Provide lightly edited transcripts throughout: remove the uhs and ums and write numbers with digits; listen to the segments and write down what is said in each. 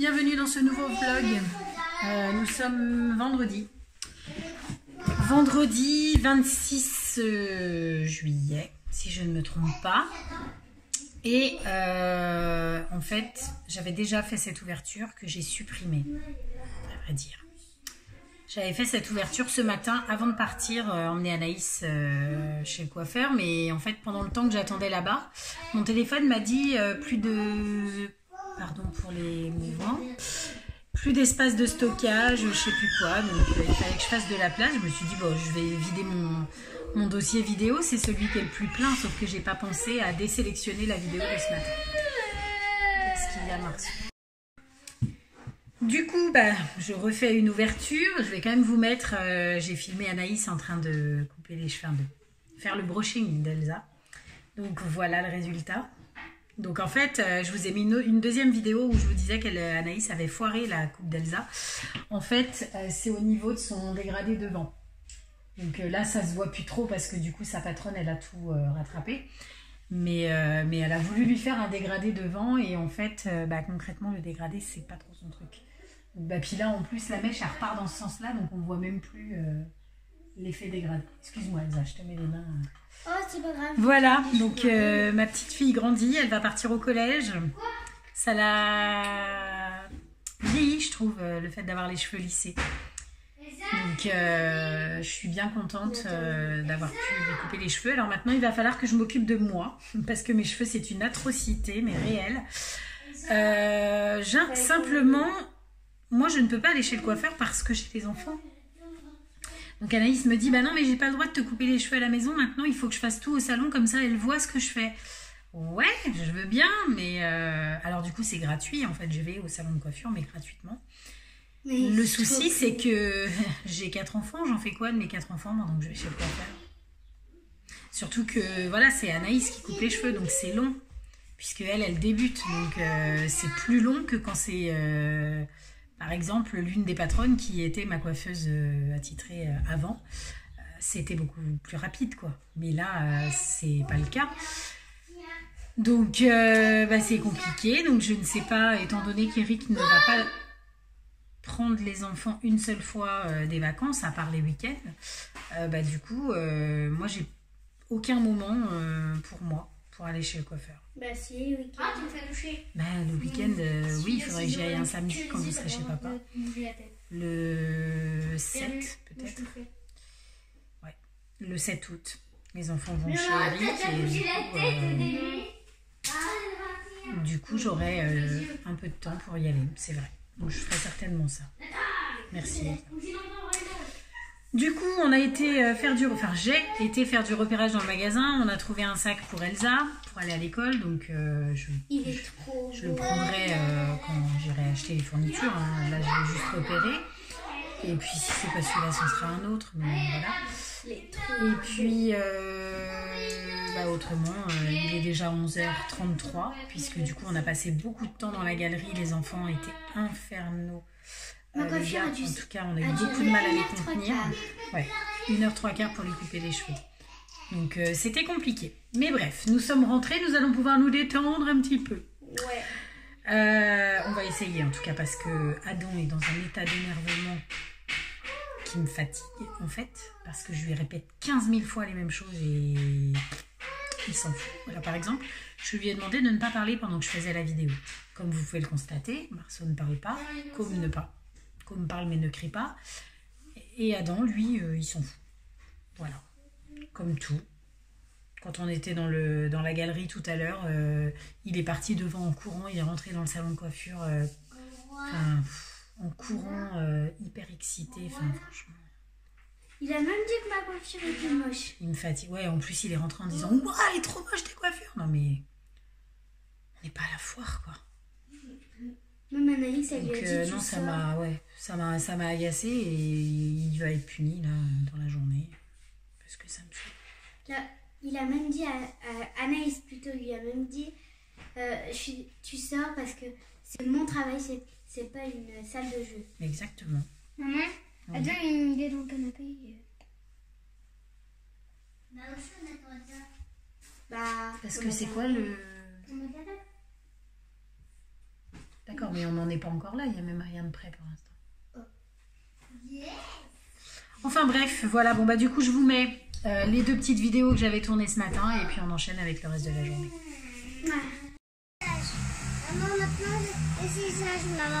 bienvenue dans ce nouveau vlog. Nous sommes vendredi. Vendredi 26 juillet, si je ne me trompe pas. Et en fait, j'avais déjà fait cette ouverture que j'ai supprimée, à vrai dire. J'avais fait cette ouverture ce matin avant de partir emmener Anaïs chez le coiffeur. Mais en fait, pendant le temps que j'attendais là-bas, mon téléphone m'a dit plus de... Pardon pour les mouvements. Plus d'espace de stockage, je sais plus quoi. Donc il fallait que je fasse de la place. Je me suis dit, bon, je vais vider mon dossier vidéo. C'est celui qui est le plus plein, sauf que j'ai pas pensé à désélectionner la vidéo de ce matin. Qu'est-ce qu'il y a, Marceau ? Du coup, je refais une ouverture. Je vais quand même vous mettre... j'ai filmé Anaïs en train de couper les cheveux, de faire le brushing d'Elsa. Donc voilà le résultat. Donc en fait, je vous ai mis une deuxième vidéo où je vous disais qu'Anaïs avait foiré la coupe d'Elsa. En fait, c'est au niveau de son dégradé devant. Donc là, ça se voit plus trop parce que du coup, sa patronne, elle a tout rattrapé. Mais elle a voulu lui faire un dégradé devant et en fait, concrètement, le dégradé, c'est pas trop son truc. Donc, puis là, en plus, la mèche, elle repart dans ce sens-là, donc on voit même plus l'effet dégradé. Excuse-moi, Elsa, je te mets les mains... Oh, c'est pas grave. Voilà, donc ma petite fille grandit, elle va partir au collège. Ça l'a vieilli, je trouve, le fait d'avoir les cheveux lissés. Donc je suis bien contente d'avoir pu lui couper les cheveux. Alors maintenant, il va falloir que je m'occupe de moi, parce que mes cheveux, c'est une atrocité, mais réelle. Simplement, moi, je ne peux pas aller chez le coiffeur parce que j'ai des enfants. Donc Anaïs me dit, non mais j'ai pas le droit de te couper les cheveux à la maison, maintenant il faut que je fasse tout au salon, comme ça elle voit ce que je fais. Ouais, je veux bien, mais... Alors du coup c'est gratuit, en fait je vais au salon de coiffure, mais gratuitement. Mais le souci c'est que j'ai 4 enfants, j'en fais quoi de mes 4 enfants maintenant que je vais chez le coiffeur? Surtout que voilà, c'est Anaïs qui coupe les cheveux, donc c'est long, puisque elle débute, donc c'est plus long que quand c'est... Par exemple, l'une des patronnes qui était ma coiffeuse attitrée avant, c'était beaucoup plus rapide, quoi. Mais là, c'est pas le cas. Donc, c'est compliqué. Donc, je ne sais pas, étant donné qu'Eric ne va pas prendre les enfants une seule fois des vacances, à part les week-ends, du coup, moi, j'ai aucun moment pour moi, pour aller chez le coiffeur. Si, le week-end. Ah, tu me fais doucher. Le week-end, oui, il faudrait que j'y aille un samedi quand je serai chez papa. Le 7, peut-être. Ouais, le 7 août. Les enfants vont chez Eric et du coup, j'aurai un peu de temps pour y aller, c'est vrai. Donc, je ferai certainement ça. Merci. Du coup, on a été j'ai été faire du repérage dans le magasin. On a trouvé un sac pour Elsa, pour aller à l'école. Donc, je le prendrai quand j'irai acheter les fournitures. Hein. Là, je vais juste repérer. Et puis, si c'est pas celui-là, ce sera un autre. Mais voilà. Et puis, autrement, il est déjà 11h33. Puisque du coup, on a passé beaucoup de temps dans la galerie. Les enfants étaient infernaux. Les gars, en tout cas, on a eu beaucoup de mal à les contenir. Ouais, 1h03 pour lui couper les cheveux. Donc, c'était compliqué. Mais bref, nous sommes rentrés. Nous allons pouvoir nous détendre un petit peu. Ouais. On va essayer, en tout cas, parce que Adam est dans un état d'énervement qui me fatigue, en fait. Parce que je lui répète 15 000 fois les mêmes choses et il s'en fout. Voilà, par exemple, je lui ai demandé de ne pas parler pendant que je faisais la vidéo. Comme vous pouvez le constater, Marceau ne parle pas, Comme parle mais ne crie pas. Et Adam, lui, il s'en fout. Voilà. Comme tout. Quand on était dans la galerie tout à l'heure, il est parti devant en courant, il est rentré dans le salon de coiffure en courant, hyper excité. Franchement. Il a même dit que ma coiffure était moche. Il me fatigue. Ouais, en plus, il est rentré en disant « Ouah, elle est trop moche ta coiffure !» Non mais, on n'est pas à la foire, quoi. Même Anaïs, elle lui a dit non, ça m'a agacé et il va être puni là, dans la journée parce que ça me fait. Là, il a même dit à Anaïs plutôt, lui a même dit tu sors parce que c'est mon travail, c'est pas une salle de jeu. Exactement. Maman, attends, il est dans le canapé. Parce que c'est quoi le... D'accord, mais on n'en est pas encore là, il n'y a même rien de prêt pour l'instant. Enfin bref, voilà, bon bah du coup je vous mets les 2 petites vidéos que j'avais tournées ce matin et puis on enchaîne avec le reste de la journée. Maman, maintenant je suis sage, maman.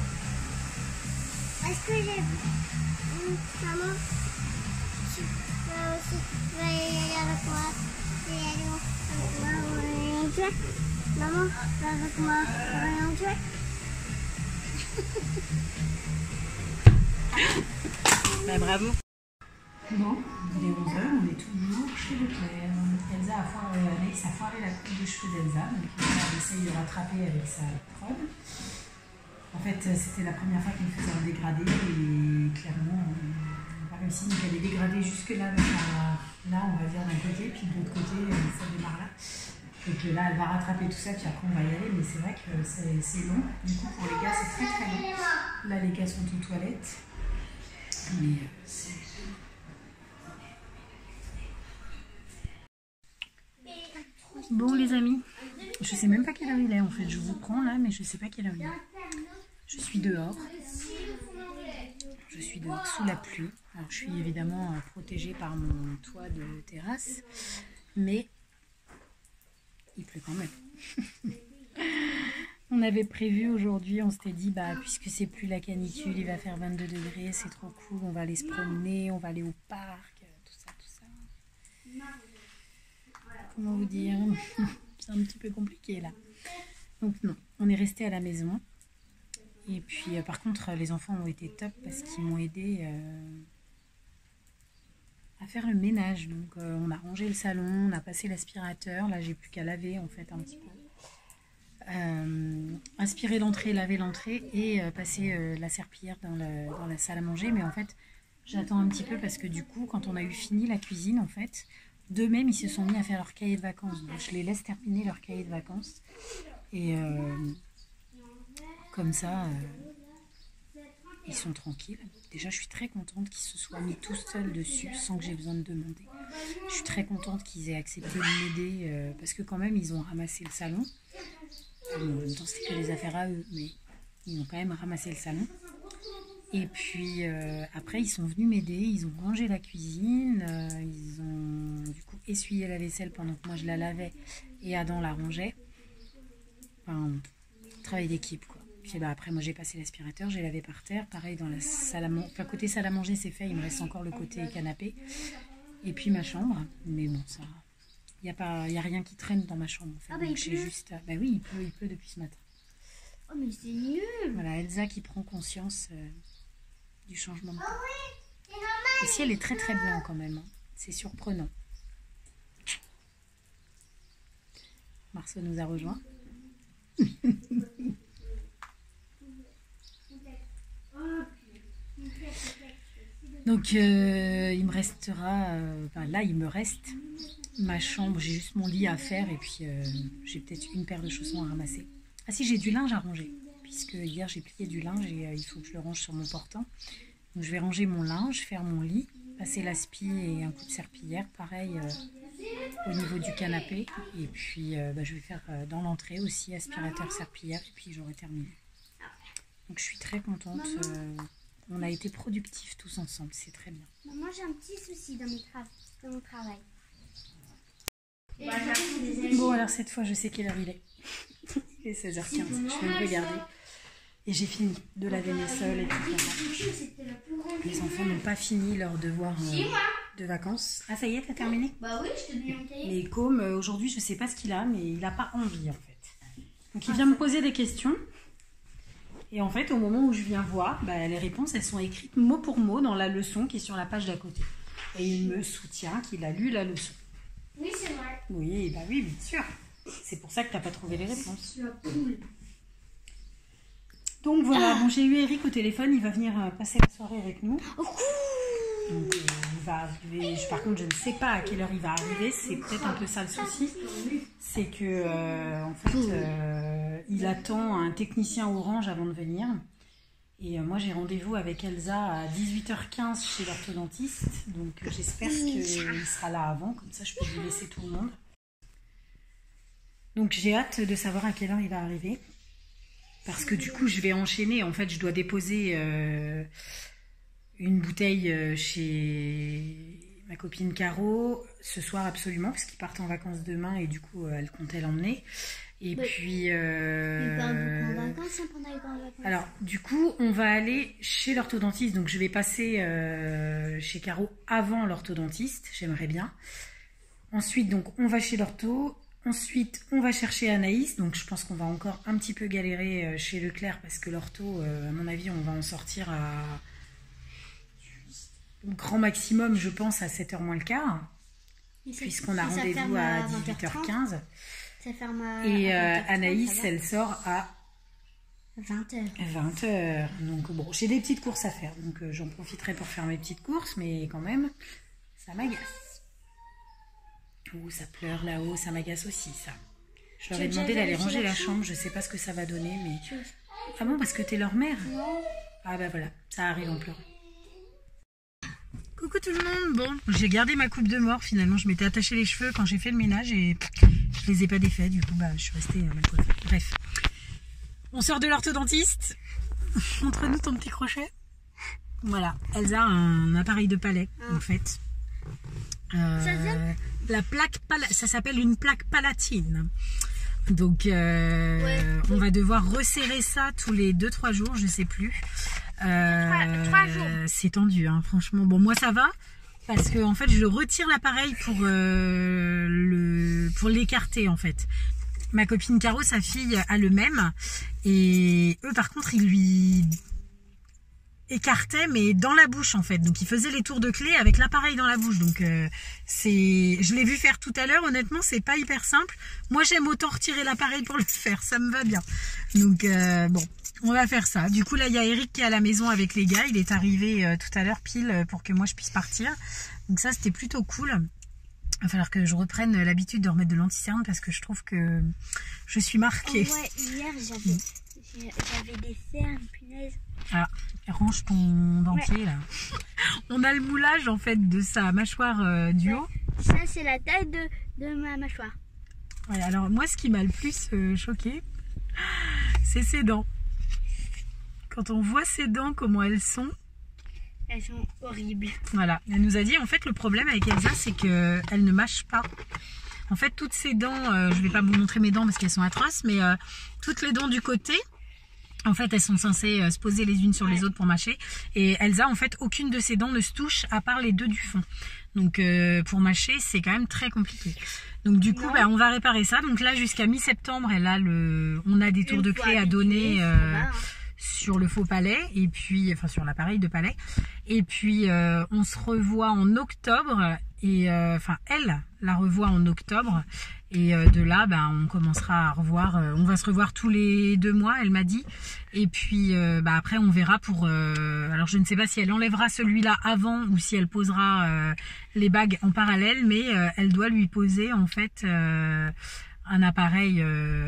Est-ce que j'ai... Maman, tu vas y aller avec moi? Tu vas y aller avec moi au rayon de jouets? Maman, va avec moi au rayon de jouets? Bah bravo. Bon, il est 11h, on est toujours chez Leclerc. Elsa a foiré la coupe de cheveux d'Elsa, donc on essaye de rattraper avec sa prod. En fait, c'était la première fois qu'elle me faisait un dégradé et clairement, on n'a pas réussi. Donc elle est dégradée jusque-là, là on va dire d'un côté, puis de l'autre côté, ça démarre là. Donc là, elle va rattraper tout ça, puis après on va y aller, mais c'est vrai que c'est long. Du coup, pour les gars, c'est très très long. Là, les gars sont aux toilettes. Mais bon les amis, je sais même pas quelle heure il est en fait, je vous prends là mais je sais pas quelle heure il est. Je suis dehors sous la pluie. Alors je suis évidemment protégée par mon toit de terrasse, mais il pleut quand même. On avait prévu aujourd'hui, on s'était dit, bah, puisque c'est plus la canicule, il va faire 22 degrés, c'est trop cool, on va aller se promener, on va aller au parc, tout ça. Comment vous dire? C'est un petit peu compliqué là. Donc non, on est resté à la maison. Et puis par contre, les enfants ont été top parce qu'ils m'ont aidé à faire le ménage. Donc on a rangé le salon, on a passé l'aspirateur, là j'ai plus qu'à laver en fait un petit peu. Aspirer l'entrée, laver l'entrée et passer la serpillière dans la salle à manger. Mais en fait, j'attends un petit peu parce que du coup, quand on a eu fini la cuisine, en fait, d'eux-mêmes, ils se sont mis à faire leur cahier de vacances. Donc, je les laisse terminer leur cahier de vacances. Et comme ça, ils sont tranquilles. Déjà, je suis très contente qu'ils se soient mis tout seuls dessus sans que j'ai besoin de demander. Je suis très contente qu'ils aient accepté de m'aider parce que quand même, ils ont ramassé le salon. En même temps, c'était que les affaires à eux, mais ils ont quand même ramassé le salon. Et puis après, ils sont venus m'aider, ils ont rangé la cuisine, ils ont du coup essuyé la vaisselle pendant que moi je la lavais et Adam la rangeait. Enfin, travail d'équipe quoi. Puis bah, après, moi j'ai passé l'aspirateur, j'ai lavé par terre. Pareil, dans la salle à manger, enfin, côté salle à manger, c'est fait, il me reste encore le côté canapé. Et puis ma chambre, mais bon, ça. Il n'y a rien qui traîne dans ma chambre. En fait. Ah bah, donc j'ai juste. Bah oui, il pleut depuis ce matin. Oh mais c'est nul. Voilà, Elsa qui prend conscience du changement de temps. Le ciel est très très blanc quand même. Hein. C'est surprenant. Marceau nous a rejoints. Donc il me restera. Enfin, là, il me reste ma chambre. J'ai juste mon lit à faire et puis j'ai peut-être une paire de chaussons à ramasser. Ah si, j'ai du linge à ranger. Puisque hier j'ai plié du linge et il faut que je le range sur mon portant. Donc je vais ranger mon linge, faire mon lit, passer l'aspi et un coup de serpillière, pareil au niveau du canapé. Et puis je vais faire dans l'entrée aussi aspirateur, serpillière et puis j'aurai terminé. Donc je suis très contente. On a été productifs tous ensemble, c'est très bien. Maman, j'ai un petit souci dans mon travail. Bon alors cette fois je sais quelle heure il est. Il est 16h15, je vais me regarder. Et j'ai fini de laver mes sols, etc. Les enfants n'ont pas fini leur devoir de vacances. Ah ça y est, t'as terminé? Bah oui, je te donne mon cahier. Mais comme aujourd'hui je sais pas ce qu'il a, mais il n'a pas envie en fait. Donc il vient me poser des questions. Et en fait au moment où je viens voir, les réponses elles sont écrites mot pour mot dans la leçon qui est sur la page d'à côté. Et il me soutient qu'il a lu la leçon. Oui c'est vrai. Oui, bah oui, bien sûr. C'est pour ça que tu n'as pas trouvé les réponses. Donc voilà, bon, j'ai eu Eric au téléphone, il va venir passer la soirée avec nous. Donc, il va arriver, par contre je ne sais pas à quelle heure il va arriver, c'est peut-être un peu ça le souci. C'est que en fait, il attend un technicien Orange avant de venir. Et moi j'ai rendez-vous avec Elsa à 18h15 chez l'orthodontiste. Donc j'espère qu'il sera là avant, comme ça je peux lui laisser tout le monde. Donc j'ai hâte de savoir à quelle heure il va arriver. parce que du coup, je vais enchaîner. En fait, je dois déposer une bouteille chez ma copine Caro ce soir absolument, parce qu'ils partent en vacances demain et du coup, elle comptait l'emmener. Et puis... Ils partent beaucoup en vacances pendant les grandes vacances. Alors, du coup, on va aller chez l'orthodontiste. Donc, je vais passer chez Caro avant l'orthodontiste. J'aimerais bien. Ensuite, donc, on va chez l'ortho. Ensuite, on va chercher Anaïs. Donc, je pense qu'on va encore un petit peu galérer chez Leclerc parce que l'ortho, à mon avis, on va en sortir au grand maximum, je pense, à 7h moins le quart. Puisqu'on a rendez-vous à 18h15. Ça ferme à Et 20h30, Anaïs, elle sort à 20h. 20h. Donc bon, j'ai des petites courses à faire. Donc j'en profiterai pour faire mes petites courses, mais quand même, ça m'agace. Oh, ça pleure là-haut, ça m'agace aussi, ça. Je leur ai demandé d'aller ranger la chambre. Je sais pas ce que ça va donner, mais... Ah bon, parce que t'es leur mère? Non. Ah bah voilà, ça arrive en pleurant. Coucou tout le monde. Bon, j'ai gardé ma coupe de mort finalement. Je m'étais attaché les cheveux quand j'ai fait le ménage et je les ai pas défaits. Du coup, bah, je suis restée mal coiffée. Bref. On sort de l'orthodontiste. Montre-nous ton petit crochet. Voilà. Elsa a un appareil de palais, en fait. La plaque ça s'appelle une plaque palatine. Donc, on va devoir resserrer ça tous les 2-3 jours, je sais plus. 3 jours. C'est tendu, hein, franchement. Bon, moi ça va parce que en fait, je retire l'appareil pour l'écarter en fait. Ma copine Caro, sa fille, a le même et eux, par contre, ils lui écartaient mais dans la bouche en fait. Donc, ils faisaient les tours de clé avec l'appareil dans la bouche. Donc, je l'ai vu faire tout à l'heure. Honnêtement, c'est pas hyper simple. Moi, j'aime autant retirer l'appareil pour le faire. Ça me va bien. Donc, bon. On va faire ça. Du coup, là, il y a Eric qui est à la maison avec les gars. Il est arrivé tout à l'heure pile pour que moi, je puisse partir. Donc ça, c'était plutôt cool. Il va falloir que je reprenne l'habitude de remettre de l'anti-cerne parce que je trouve que je suis marquée. Ouais, hier, j'avais des cernes, punaise. Ah, range ton dentier, là. On a le moulage, en fait, de sa mâchoire du haut. Ça, c'est la taille de ma mâchoire. Ouais, alors, moi, ce qui m'a le plus choqué, c'est ses dents. Quand on voit ses dents, comment elles sont horribles. Voilà, elle nous a dit, en fait, le problème avec Elsa, c'est qu'elle ne mâche pas. En fait, toutes ses dents, je vais pas vous montrer mes dents parce qu'elles sont atroces, mais toutes les dents du côté, en fait, elles sont censées se poser les unes sur les autres pour mâcher. Et Elsa, en fait, aucune de ses dents ne se touche à part les deux du fond. Donc, pour mâcher, c'est quand même très compliqué. Donc, du coup, bah, on va réparer ça. Donc là, jusqu'à mi-septembre, on a des tours de clé à donner... sur le faux palais et puis enfin sur l'appareil de palais et puis on se revoit en octobre et enfin elle la revoit en octobre et de là on commencera à revoir on va se revoir tous les 2 mois elle m'a dit et puis après on verra pour alors je ne sais pas si elle enlèvera celui-là avant ou si elle posera les bagues en parallèle mais elle doit lui poser en fait un appareil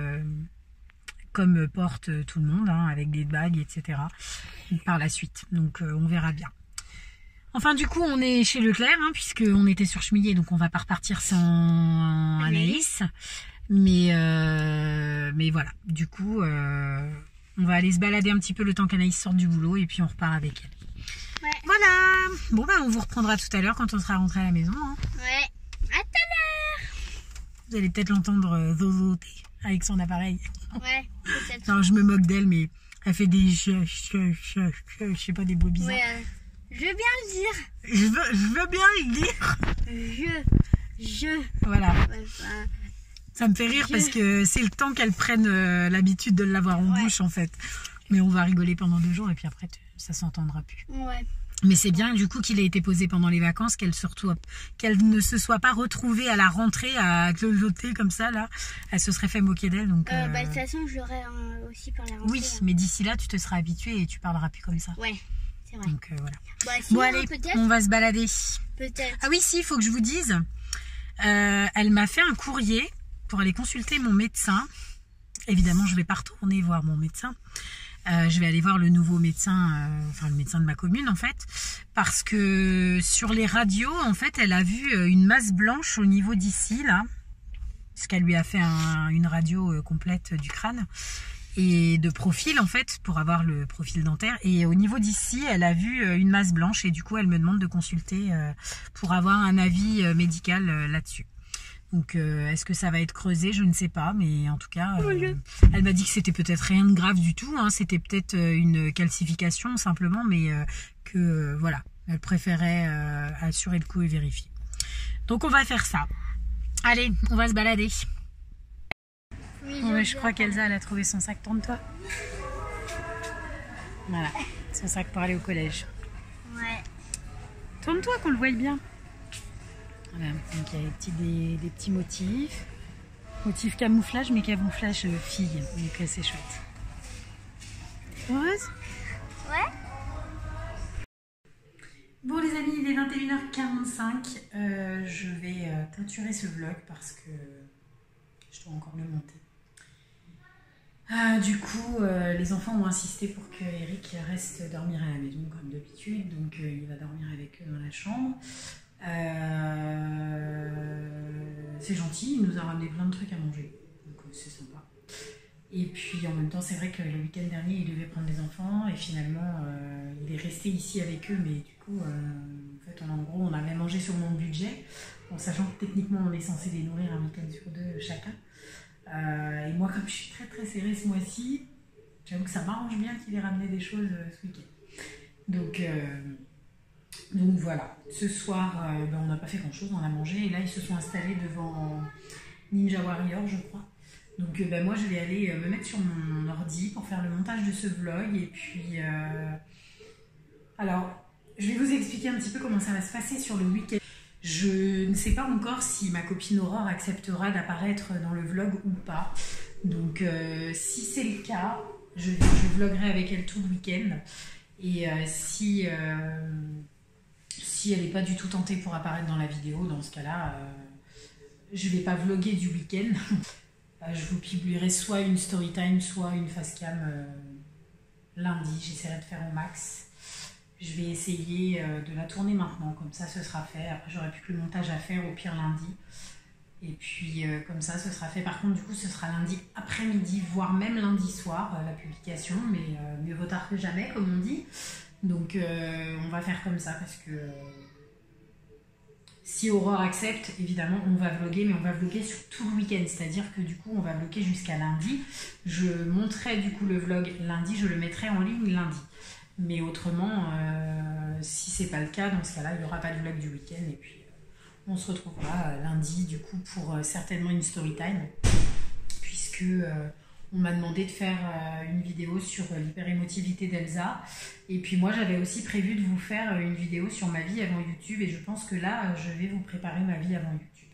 comme porte tout le monde, hein, avec des bagues, etc. par la suite. Donc on verra bien. Enfin du coup on est chez Leclerc, hein, puisqu'on était sur Chemillé, donc on va pas repartir sans Anaïs. Mais voilà, du coup on va aller se balader un petit peu le temps qu'Anaïs sorte du boulot et puis on repart avec elle. Ouais. Voilà. Bon on vous reprendra tout à l'heure quand on sera rentré à la maison. Hein. Ouais. À tout à l'heure. Vous allez peut-être l'entendre zozoter avec son appareil. Ouais, peut-être. Non, je me moque d'elle, mais elle fait des je sais pas, des bruits bizarres. Ouais, je veux bien le dire. Je veux bien le dire. Voilà. Ouais, ça me fait rire parce que c'est le temps qu'elle prenne l'habitude de l'avoir en bouche, en fait. Mais on va rigoler pendant 2 jours et puis après, ça s'entendra plus. Ouais. Mais c'est bien du coup qu'il ait été posé pendant les vacances, qu'elle ne se soit pas retrouvée à la rentrée à clojoter comme ça là. Elle se serait fait moquer d'elle donc. De toute façon je l'aurais aussi par la rentrée. Oui, mais d'ici là tu te seras habituée et tu parleras plus comme ça. Ouais, c'est vrai. Donc voilà. Sinon, bon allez, on va se balader. Peut-être. Ah oui si, il faut que je vous dise. Elle m'a fait un courrier pour aller consulter mon médecin. Évidemment je vais pas retourner voir mon médecin. Je vais aller voir le nouveau médecin, enfin le médecin de ma commune en fait, parce que sur les radios en fait elle a vu une masse blanche au niveau d'ici là, parce qu'elle lui a fait une radio complète du crâne et de profil en fait, pour avoir le profil dentaire. Et au niveau d'ici, elle a vu une masse blanche et du coup, elle me demande de consulter pour avoir un avis médical là-dessus. Donc, est-ce que ça va être creusé? Je ne sais pas, mais en tout cas, elle m'a dit que c'était peut-être rien de grave du tout. Hein, c'était peut-être une calcification simplement, mais que voilà, elle préférait assurer le coup et vérifier. Donc, on va faire ça. Allez, on va se balader. Oui, Bon, je crois qu'Elsa, elle a trouvé son sac. Tourne-toi. Voilà, son sac pour aller au collège. Ouais. Tourne-toi qu'on le voie bien. Voilà, donc il y a des petits motifs. Motif camouflage, mais camouflage fille. Donc c'est chouette. Heureuse? Ouais. Bon les amis, il est 21h45. Je vais clôturer ce vlog parce que je dois encore le monter. Du coup, les enfants ont insisté pour que Eric reste dormir à la maison comme d'habitude. Donc il va dormir avec eux dans la chambre. C'est gentil, il nous a ramené plein de trucs à manger, donc c'est sympa. Et puis en même temps, c'est vrai que le week-end dernier, il devait prendre des enfants et finalement, il est resté ici avec eux, mais du coup, en fait, en gros, on avait mangé sur mon budget, en sachant que techniquement, on est censé les nourrir un week-end sur 2 chacun. Et moi, comme je suis très très serrée ce mois-ci, j'avoue que ça m'arrange bien qu'il ait ramené des choses ce week-end. Donc voilà, ce soir, on n'a pas fait grand chose, on a mangé et là ils se sont installés devant Ninja Warrior, je crois. Donc moi je vais aller me mettre sur mon ordi pour faire le montage de ce vlog et puis... Alors, je vais vous expliquer un petit peu comment ça va se passer sur le week-end. Je ne sais pas encore si ma copine Aurore acceptera d'apparaître dans le vlog ou pas. Donc si c'est le cas, je vloggerai avec elle tout le week-end. Et si elle n'est pas du tout tentée pour apparaître dans la vidéo, dans ce cas-là, je ne vais pas vlogger du week-end. Je vous publierai soit une story time, soit une facecam lundi. J'essaierai de faire au max. Je vais essayer de la tourner maintenant, comme ça ce sera fait. Après j'aurai plus que le montage à faire, au pire lundi. Et puis comme ça ce sera fait. Par contre du coup ce sera lundi après-midi, voire même lundi soir la publication. Mais mieux vaut tard que jamais comme on dit. Donc on va faire comme ça parce que si Aurore accepte, évidemment on va vlogger, mais on va vlogger sur tout le week-end, c'est-à-dire que du coup on va vlogger jusqu'à lundi. Je monterai du coup le vlog lundi, je le mettrai en ligne lundi. Mais autrement, si c'est pas le cas, dans ce cas-là, il n'y aura pas de vlog du week-end et puis on se retrouvera lundi du coup pour certainement une story time, puisque on m'a demandé de faire une vidéo sur l'hyperémotivité d'Elsa. Et puis moi, j'avais aussi prévu de vous faire une vidéo sur ma vie avant YouTube. Et je pense que là, je vais vous préparer ma vie avant YouTube.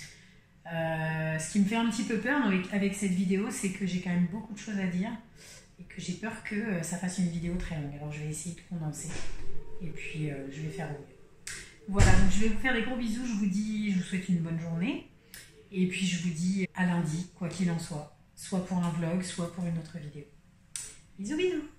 Ce qui me fait un petit peu peur avec cette vidéo, c'est que j'ai quand même beaucoup de choses à dire. Et que j'ai peur que ça fasse une vidéo très longue. Alors je vais essayer de condenser. Et puis je vais faire au mieux. Voilà, donc je vais vous faire des gros bisous. Je vous souhaite une bonne journée. Et puis je vous dis à lundi, quoi qu'il en soit. Soit pour un vlog, soit pour une autre vidéo. Bisous bisous.